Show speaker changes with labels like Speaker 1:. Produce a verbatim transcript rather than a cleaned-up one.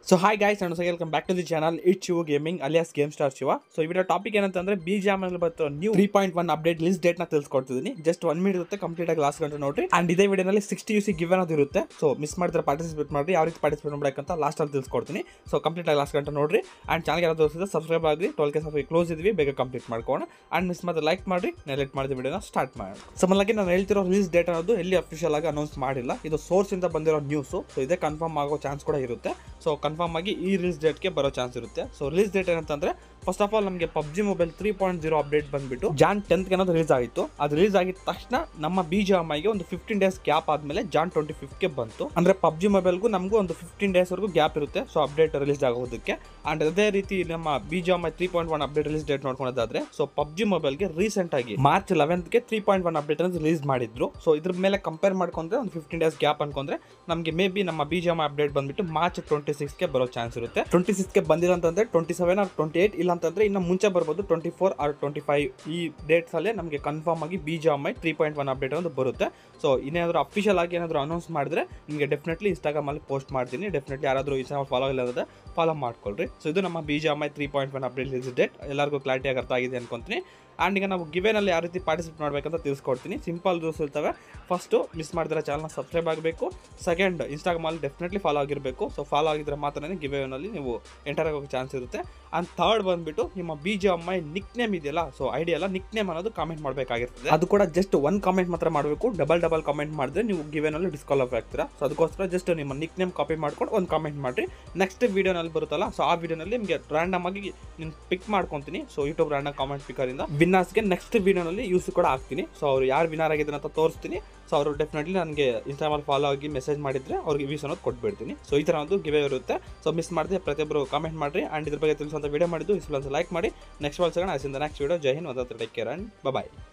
Speaker 1: So hi guys and welcome back to the channel it Shiva gaming alias game star Shiva. So ಈ video topic ಏನಂತಂದ್ರೆ B ಜಾಮ್ ಅಲ್ಲಿ ಬರ್ತೋ new three point one update list date ನ ತಿಳಿಸ್ಕೊಡ್ತಿದ್ದೀನಿ. Just one minute ಇರುತ್ತೆ, complete ಆಗಿ last ಗಂಟೆ ನೋಡ್ರಿ. ಅಂಡ್ ಇದೇ ವಿಡಿಯೋನಲ್ಲಿ ಸಿಕ್ಸ್ಟಿ ಯು ಸಿ ಗಿವ್ ಅನ್ನೋದು ಇರುತ್ತೆ. ಸೊ ಮಿಸ್ ಮಾಡಿದ್ರೆ ಪಾರ್ಟಿಸಿಪೇಟ್ ಮಾಡಿ, ಯಾವ ರೀತಿ ಪಾರ್ಟಿಸಿಪೇಟ್ ಮಾಡಬೇಕಂತ ಲಾಸ್ಟ್ ಅಲ್ಲಿ ತಿಳಿಸ್ಕೊಡ್ತೀನಿ. ಸೊ ಕಂಪ್ಲೀಟ್ ಆಗಿ ಲಾಸ್ಟ್ ಗಂಟೆ ನೋಡ್ರಿ. ಅಂಡ್ ಚಾನಲ್ ಯಾರು ತೋರಿಸಿದ್ರೆ ಸಬ್ಸ್ಕ್ರೈಬ್ ಆಗಿ ಟ್ವೆಲ್ ಕೆ ಸಬ್ಸ್ಕ್ರೈಬ್ ಕ್ಲೋಸ್ ಇದ್ವಿ, ಬೇಗ ಕಂಪ್ಲೀಟ್ ಮಾಡ್ಕೋಣ. ಅಂಡ್ ಮಿಸ್ ಮಾಡಿದ್ರೆ ಲೈಕ್ ಮಾಡಿ, ನೆಲೆಕ್ಟ್ ಮಾಡಿದ ವಿಡಿಯೋನ ಸ್ಟಾರ್ಟ್ ಮಾಡೋಣ. ಸಮಲಕ್ಕೆ ನಾನು ಹೇಳ್ತಿರೋ ರಿಲೀಸ್ ಡೇಟ್ ಅನ್ನೋದು ಎಲ್ಲಿ ಅಫಿಷಿಯಲ್ ಆಗಿ ಅನೌನ್ಸ್ ಮಾಡಿಲ್ಲ, ಇದು ಸೋರ್ಸ್ ಇಂದ ಬಂದಿರೋ ನ್ಯೂಸ್. ಸೊ ಇದೇ ಕನ್ಫರ್ಮ್ ಆಗೋ ಚಾನ್ಸ್ ಕೂಡ ಇರುತ್ತೆ. ಸೊ ಕನ್ಫರ್ಮ್ ಆಗಿ ಈ ರಿಲೀಸ್ ಡೇಟ್ಗೆ ಬರೋ ಚಾನ್ಸ್ ಇರುತ್ತೆ. ಸೊ ರಿಲೀಸ್ ಡೇಟ್ ಏನಂತಂದ್ರೆ ಫಸ್ಟ್ ಆಫ್ ಆಲ್ ನಮಗೆ PUBG mobile three point zero update ಬಂದ್ಬಿಟ್ಟು ಜಾನ್ ಟೆಂತ್ ಅನ್ನೋದು ರಿಲೀಸ್ ಆಗಿತ್ತು. ಅದು ರಿಲೀಸ್ ಆಗಿದ ತಕ್ಷಣ ನಮ್ಮ ಬಿ ಜಿ ಎಮ್ ಐಗೆ ಒಂದು ಫಿಫ್ಟೀನ್ ಡೇಸ್ ಗ್ಯಾಪ್ ಆದ್ಮೇಲೆ ಜಾನ್ ಟ್ವೆಂಟಿ ಫಿಫ್ತ್ಗೆ ಬಂತು. ಅಂದ್ರೆ ಪಬ್ಜಿ ಮೊಬೈಲ್ಗೂ ನಮಗೂ ಒಂದು ಫಿಫ್ಟೀನ್ ಡೇಸ್ ವರೆಗೂ ಗ್ಯಾಪ್ ಇರುತ್ತೆ. ಸೊ ಅಪ್ಡೇಟ್ ರಿಲೀಸ್ ಆಗೋದಕ್ಕೆ. ಅಂಡ್ ಅದೇ ರೀತಿ ನಮ್ಮ B G M I three point one update release date ನೋಡ್ಕೊಳ್ಳೋದಾದ್ರೆ, ಸೊ ಪಬ್ಜಿ ಮೊಬೈಲ್ಗೆ ರೀಸೆಂಟ್ ಆಗಿ ಮಾರ್ಚ್ ಲೆವೆಂತ್ಗೆ ತ್ರೀ ಪಾಯಿಂಟ್ ಒನ್ ಅಪ್ಡೇಟ್ ಅನ್ನು ರಿಲೀಸ್ ಮಾಡಿದ್ರು. ಸೊ ಇದ್ರ ಮೇಲೆ ಕಂಪೇರ್ ಮಾಡ್ಕೊಂಡ್ರೆ ಒಂದು ಫಿಫ್ಟೀನ್ ಡೇಸ್ ಗ್ಯಾಪ್ ಅನ್ಕೊಂಡ್ರೆ ನಮಗೆ ಮೇ ಬಿ ನಮ್ಮ B G M I update ಬಂದ್ಬಿಟ್ಟು ಮಾರ್ಚ್ ಟ್ವೆಂಟಿ ಸಿಕ್ಸ್ಗೆ ಬರೋ ಚಾನ್ಸ್ ಇರುತ್ತೆ. ಟ್ವೆಂಟಿ ಸಿಕ್ಸ್ಗೆ ಬಂದಿಲ್ಲ ಅಂತಂದ್ರೆ twenty seven or twenty eight, ಇಲ್ಲ ಅಂತಂದ್ರೆ ಇನ್ನು ಮುಂಚೆ ಬರ್ಬೋದು twenty four or twenty five. ಈ ಡೇಟ್ಸ್ ಅಲ್ಲೇ ನಮಗೆ ಕನ್ಫರ್ಮ್ ಆಗಿ B G M I three point one update ಒಂದು ಬರುತ್ತೆ. ಸೊ ಇನ್ನೇನಾದ್ರು ಅಫಿಷಿಯಲ್ ಆಗಿ ಏನಾದರೂ ಅನೌನ್ಸ್ ಮಾಡಿದ್ರೆ ನಿಮಗೆ ಡೆಫಿನೆಟ್ಲಿ ಇನ್ಸ್ಟಾಗ್ರಾಮ್ ಅಲ್ಲಿ ಪೋಸ್ಟ್ ಮಾಡ್ತೀನಿ. ಡೆಫಿನೆಟ್ಲಿ ಯಾರಾದರೂ ಇನ್ಸ್ಟಾಗ್ರಾಮ್ ಫಾಲೋ ಇಲ್ಲ ಫಾಲೋ ಮಾಡ್ಕೊಳ್ರಿ. ಸೊ ಇದು ನಮ್ಮ B G M I three point one update release date. ಎಲ್ಲರಿಗೂ ಕ್ಲಾರಿಟಿ ಆಗಿ ಅರ್ಥ ಆಗಿದೆ ಅನ್ಕೊಂತೀನಿ. ಆ್ಯಂಡ್ ಈಗ ನಾವು ಗಿವೇನಲ್ಲಿ ಯಾವ ರೀತಿ ಪಾರ್ಟಿಸಿಪೇಟ್ ಮಾಡಬೇಕಂತ ತಿಳಿಸ್ಕೊಡ್ತೀನಿ. ಸಿಂಪಲ್ ರೂಲ್ಸ್ ಇರ್ತವೆ. ಫಸ್ಟು ಮಿಸ್ ಮಾಡಿದ್ರೆ ಚಾನಲ್ನ ಸಬ್ಸ್ಕ್ರೈಬ್ ಆಗಬೇಕು. ಸೆಕೆಂಡ್, ಇನ್ಸ್ಟಾಗ್ರಾಮಲ್ಲಿ ಡೆಫಿನೆಟ್ಲಿ ಫಾಲೋ ಆಗಿರಬೇಕು. ಸೊ ಫಾಲೋ ಆಗಿದ್ರೆ ಮಾತ್ರ ಗಿವೇನಲ್ಲಿ ನೀವು ಎಂಟರ್ ಆಗೋಕ್ಕೆ ಚಾನ್ಸ್ ಇರುತ್ತೆ. ಆ್ಯಂಡ್ ಥರ್ಡ್ ಬಂದುಬಿಟ್ಟು ನಿಮ್ಮ B G M I nickname ಇದೆಯಲ್ಲ, ಸೊ ಐಡಿಯಾ ಅಲ್ಲ, ನಿಕ್ ನೇಮ್ ಅನ್ನೋದು ಕಾಮೆಂಟ್ ಮಾಡಬೇಕಾಗಿರ್ತದೆ. ಅದು ಕೂಡ ಜಸ್ಟ್ ಒನ್ ಕಾಮೆಂಟ್ ಮಾತ್ರ ಮಾಡಬೇಕು. ಡಬಲ್ ಡಬಲ್ ಕಾಮೆಂಟ್ ಮಾಡಿದ್ರೆ ನೀವು ಗಿವೇನಲ್ಲಿ ಡಿಸ್ಕ್ವಾಲಿಫೈ ಆಗ್ತೀರಾ. ಸೊ ಅದಕ್ಕೋಸ್ಕರ ಜಸ್ಟ್ ನಿಮ್ಮ ನಿಕ್ ನೇಮ್ ಕಾಪಿ ಮಾಡ್ಕೊಂಡು ಒಂದು ಕಾಮೆಂಟ್ ಮಾಡಿರಿ. ನೆಕ್ಸ್ಟ್ ವೀಡಿಯೋನಲ್ಲಿ ಬರುತ್ತಲ್ಲ, ಸೊ ಆ ವಿಡಿಯೋನಲ್ಲಿ ನಿಮಗೆ ರ್ಯಾಂಡಮ್ ಆಗಿ ನೀವು ಪಿಕ್ ಮಾಡ್ಕೊತೀನಿ. ಸೊ ಯೂಟ್ಯೂಬ್ ರ್ಯಾಂಡಮ್ ಕಾಮೆಂಟ್ ಪಿಕ್ಕರಿಂದ ವಿನ್ನರ್ಸ್ಗೆ ನೆಕ್ಸ್ಟ್ ವಿಡಿಯೋನಲ್ಲಿ ಯೂಸ್ ಕೂಡ ಆಗ್ತೀನಿ. ಸೊ ಅವ್ರು ಯಾರು ವಿನ್ನರ್ ಆಗಿದ್ದಾರೆ ಅಂತ ತೋರಿಸ್ತೀನಿ. ಸೊ ಅವರು ಡೆಫಿನೆಟ್ಲಿ ನನಗೆ ಇನ್ಸ್ಟಾಗ್ರಾಮಲ್ಲಿ ಫಾಲೋ ಆಗಿ ಮೆಸೇಜ್ ಮಾಡಿದ್ರೆ ಅವ್ರಿಗೆ ವ್ಯೂಸ್ ಅನ್ನೋದು ಕೊಟ್ಬಿಡ್ತೀನಿ. ಸೊ ಈ ಥರ ಒಂದು ಗಿವೆ ಇರುತ್ತೆ. ಸೊ ಮಿಸ್ ಮಾಡಿದ್ರೆ ಪ್ರತಿಯೊಬ್ಬರು ಕಾಮೆಂಟ್ ಮಾಡಿರಿ. ಆ್ಯಂಡ್ ಇದ್ರ ಬಗ್ಗೆ ತಿಳಿಸುವಂಥ ವಿಡಿಯೋ ಮಾಡಿದ್ದು ಇಷ್ಟು ಲೈಕ್ ಮಾಡಿ. ನೆಕ್ಸ್ಟ್ ಬಾಲ್ ಸಿಗೋಣ. Next video. ಜೈ ಹಿಂದ್, ಟೇಕ್ ಕೇರ್ ಆ್ಯಂಡ್ ಬಾಯ್.